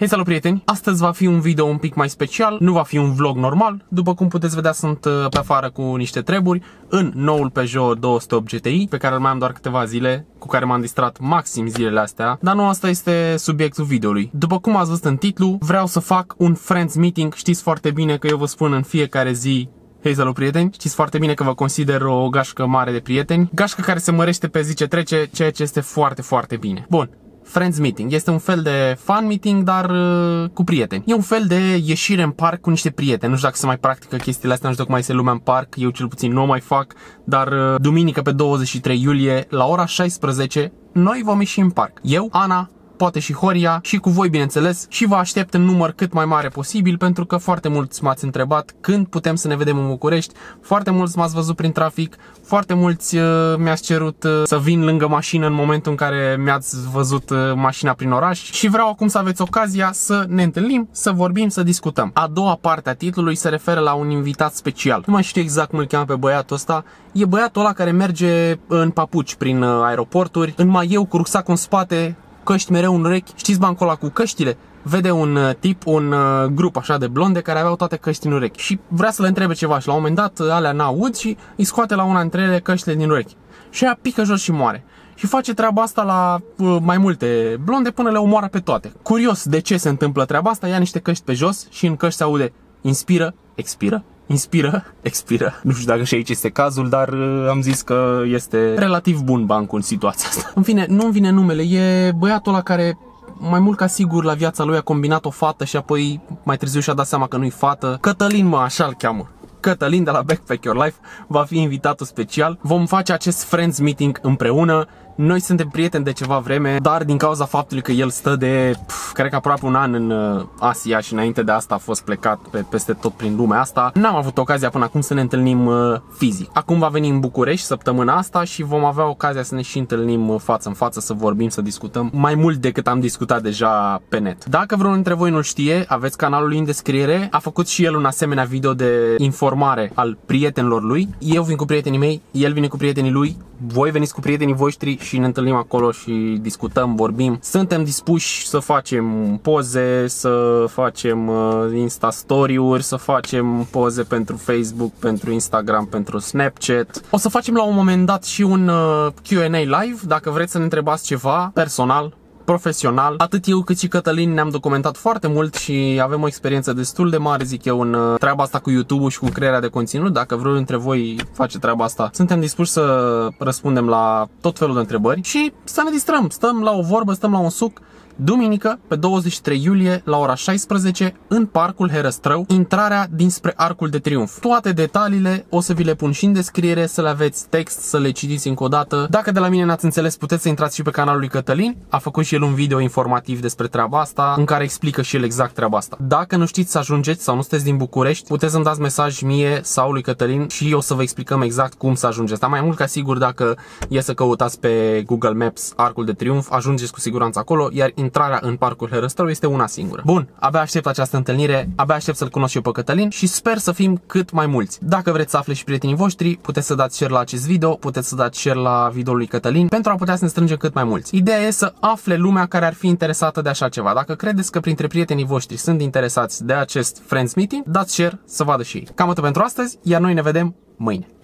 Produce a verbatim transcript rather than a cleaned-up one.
Hei, salut prieteni! Astăzi va fi un video un pic mai special, nu va fi un vlog normal. După cum puteți vedea, sunt pe afară cu niște treburi în noul Peugeot două sute opt G T I, pe care îl mai am doar câteva zile, cu care m-am distrat maxim zilele astea. Dar nu asta este subiectul videoului. După cum ați văzut în titlu, vreau să fac un friends meeting. Știți foarte bine că eu vă spun în fiecare zi: hei, salut prieteni! Știți foarte bine că vă consider o gașcă mare de prieteni, gașcă care se mărește pe zi ce trece, ceea ce este foarte, foarte bine. Bun. Friends meeting. Este un fel de fan meeting, dar uh, cu prieteni. E un fel de ieșire în parc cu niște prieteni. Nu știu dacă se mai practică chestiile astea, nu știu cum mai se lumea în parc. Eu cel puțin nu o mai fac, dar uh, duminică pe douăzeci și trei iulie, la ora șaisprezece, noi vom ieși în parc. Eu, Ana, poate și Horia, și cu voi, bineînțeles, și vă aștept în număr cât mai mare posibil, pentru că foarte mulți m-ați întrebat când putem să ne vedem în București, foarte mulți m-ați văzut prin trafic, foarte mulți uh, mi-ați cerut uh, să vin lângă mașină în momentul în care mi-ați văzut uh, mașina prin oraș și vreau acum să aveți ocazia să ne întâlnim, să vorbim, să discutăm. A doua parte a titlului se referă la un invitat special. Nu mai știu exact cum îl cheamă pe băiatul ăsta. E băiatul ăla care merge în papuci prin uh, aeroporturi, în maieu cu rucsacul în spate, căști mereu în urechi. Știți bancul ăla cu căștile? Vede un tip, un grup așa de blonde care aveau toate căști în urechi și vrea să le întrebe ceva și la un moment dat alea n-aud și îi scoate la una dintre ele căștile din urechi și ea pică jos și moare. Și face treaba asta la uh, mai multe blonde până le omoară pe toate. Curios de ce se întâmplă treaba asta, ia niște căști pe jos și în căști se aude: inspiră, expiră, inspiră, expiră. Nu știu dacă și aici este cazul, dar uh, am zis că este relativ bun bancul în situația asta. În fine, nu-mi vine numele, e băiatul ăla care mai mult ca sigur la viața lui a combinat o fată și apoi mai târziu și-a dat seama că nu-i fată. Cătălin, mă, așa-l cheamă. Cătălin de la Backpack Your Life va fi invitatul special. Vom face acest friends meeting împreună. Noi suntem prieteni de ceva vreme, dar din cauza faptului că el stă de, pf, cred că aproape un an în uh, Asia și înainte de asta a fost plecat pe, peste tot prin lumea asta, n-am avut ocazia până acum să ne întâlnim uh, fizic. Acum va veni în București săptămâna asta și vom avea ocazia să ne și întâlnim uh, față în față, să vorbim, să discutăm mai mult decât am discutat deja pe net. Dacă vreunul dintre voi nu știe, aveți canalul lui în descriere. A făcut și el un asemenea video de informare al prietenilor lui. Eu vin cu prietenii mei, el vine cu prietenii lui, voi veniți cu prietenii voștri și ne întâlnim acolo și discutăm, vorbim. Suntem dispuși să facem poze, să facem uh, Insta Story-uri, să facem poze pentru Facebook, pentru Instagram, pentru Snapchat. O să facem la un moment dat și un uh, Q and A live, dacă vreți să ne întrebați ceva personal, profesional. Atât eu cât și Cătălin ne-am documentat foarte mult și avem o experiență destul de mare, zic eu, în treaba asta cu YouTube-ul și cu crearea de conținut. Dacă vreunul dintre voi face treaba asta, suntem dispuși să răspundem la tot felul de întrebări și să ne distrăm. Stăm la o vorbă, stăm la un suc. Duminică, pe douăzeci și trei iulie, la ora șaisprezece, în Parcul Herăstrău, intrarea dinspre Arcul de Triunf. Toate detaliile o să vi le pun și în descriere, să le aveți text, să le citiți încă o dată. Dacă de la mine n-ați înțeles, puteți să intrați și pe canalul lui Cătălin. A făcut și el un video informativ despre treaba asta, în care explică și el exact treaba asta. Dacă nu știți să ajungeți sau nu sunteți din București, puteți să-mi dați mesaj mie sau lui Cătălin și o să vă explicăm exact cum să ajungeți. Dar mai mult ca sigur, dacă e să căutați pe Google Maps Arcul de Triunf, ajungeți cu siguranță acolo, iar intrarea în Parcul Herăstrău este una singură. Bun, abia aștept această întâlnire, abia aștept să-l cunosc eu pe Cătălin și sper să fim cât mai mulți. Dacă vreți să afle și prietenii voștri, puteți să dați share la acest video, puteți să dați share la videoul lui Cătălin pentru a putea să ne strângem cât mai mulți. Ideea e să afle lumea care ar fi interesată de așa ceva. Dacă credeți că printre prietenii voștri sunt interesați de acest friends meeting, dați share să vadă și ei. Cam atât pentru astăzi, iar noi ne vedem mâine.